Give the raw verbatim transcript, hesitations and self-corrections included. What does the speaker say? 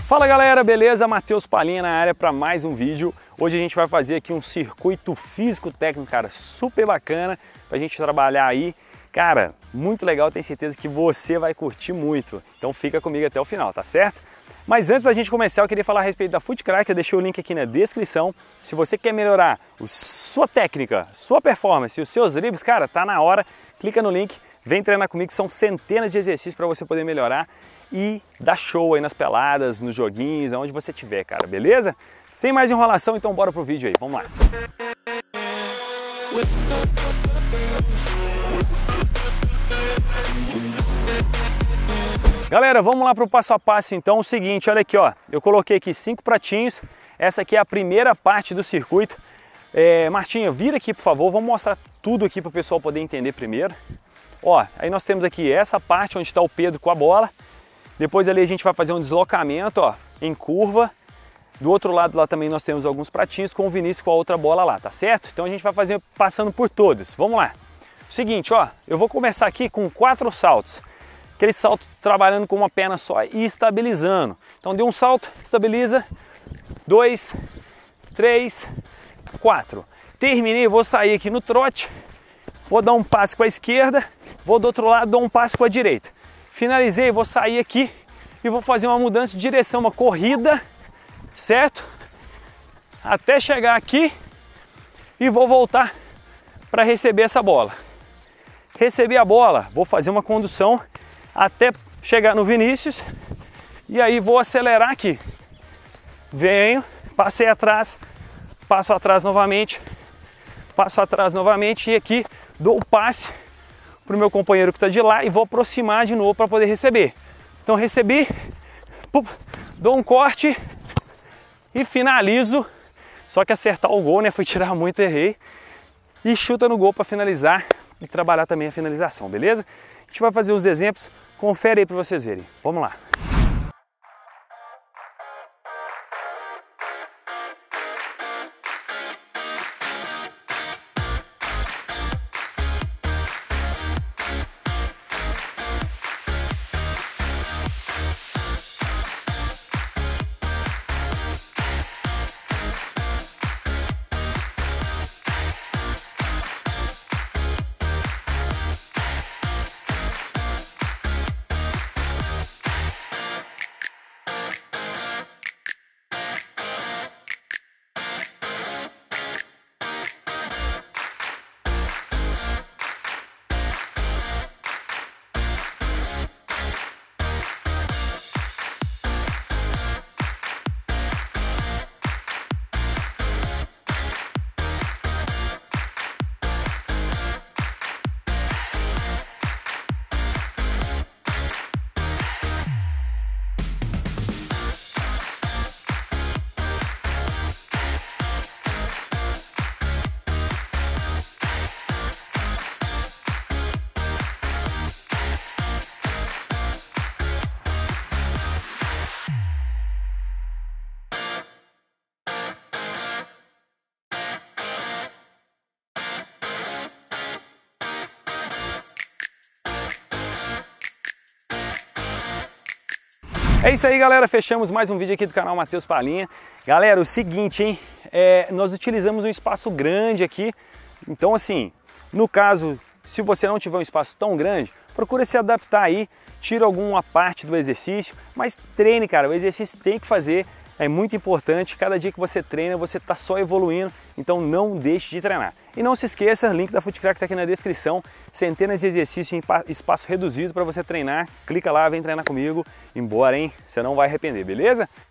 Fala galera, beleza? Matheus Palinha na área para mais um vídeo. Hoje a gente vai fazer aqui um circuito físico técnico, cara, super bacana pra gente trabalhar aí. Cara, muito legal, tenho certeza que você vai curtir muito. Então fica comigo até o final, tá certo? Mas antes da gente começar, eu queria falar a respeito da Footcrack, eu deixei o link aqui na descrição. Se você quer melhorar a sua técnica, sua performance e os seus dribles, cara, tá na hora. Clica no link, vem treinar comigo, são centenas de exercícios para você poder melhorar e dar show aí nas peladas, nos joguinhos, aonde você tiver, cara, beleza? Sem mais enrolação, então bora pro vídeo aí, vamos lá. Galera, vamos lá pro passo a passo então. O seguinte, olha aqui, ó, eu coloquei aqui cinco pratinhos, essa aqui é a primeira parte do circuito. É, Martinha, vira aqui por favor, vamos mostrar tudo aqui para o pessoal poder entender primeiro. Ó, aí nós temos aqui essa parte onde está o Pedro com a bola. Depois ali a gente vai fazer um deslocamento, ó, em curva. Do outro lado lá também nós temos alguns pratinhos com o Vinícius com a outra bola lá, tá certo? Então a gente vai fazer passando por todos. Vamos lá. Seguinte, ó, eu vou começar aqui com quatro saltos. Aquele salto trabalhando com uma perna só e estabilizando. Então deu um salto, estabiliza. Dois, três, quatro. Terminei, vou sair aqui no trote. Vou dar um passo com a esquerda. Vou do outro lado, dou um passo com a direita. Finalizei, vou sair aqui e vou fazer uma mudança de direção, uma corrida, certo? Até chegar aqui e vou voltar para receber essa bola. Recebi a bola, vou fazer uma condução até chegar no Vinícius e aí vou acelerar aqui. Venho, passei atrás, passo atrás novamente, passo atrás novamente e aqui dou o passe para o meu companheiro que está de lá e vou aproximar de novo para poder receber. Então recebi, dou um corte e finalizo, só que acertar o gol, né? Foi tirar muito, errei. E chuta no gol para finalizar e trabalhar também a finalização, beleza? A gente vai fazer os exemplos, confere aí para vocês verem. Vamos lá. É isso aí, galera, fechamos mais um vídeo aqui do canal Matheus Palinha. Galera, o seguinte, hein, é, nós utilizamos um espaço grande aqui, então assim, no caso, se você não tiver um espaço tão grande, procura se adaptar aí, tira alguma parte do exercício, mas treine, cara, o exercício tem que fazer, é muito importante, cada dia que você treina, você está só evoluindo, então não deixe de treinar. E não se esqueça, link da Footcrack está aqui na descrição, centenas de exercícios em espaço reduzido para você treinar, clica lá, vem treinar comigo, embora, hein, você não vai arrepender, beleza?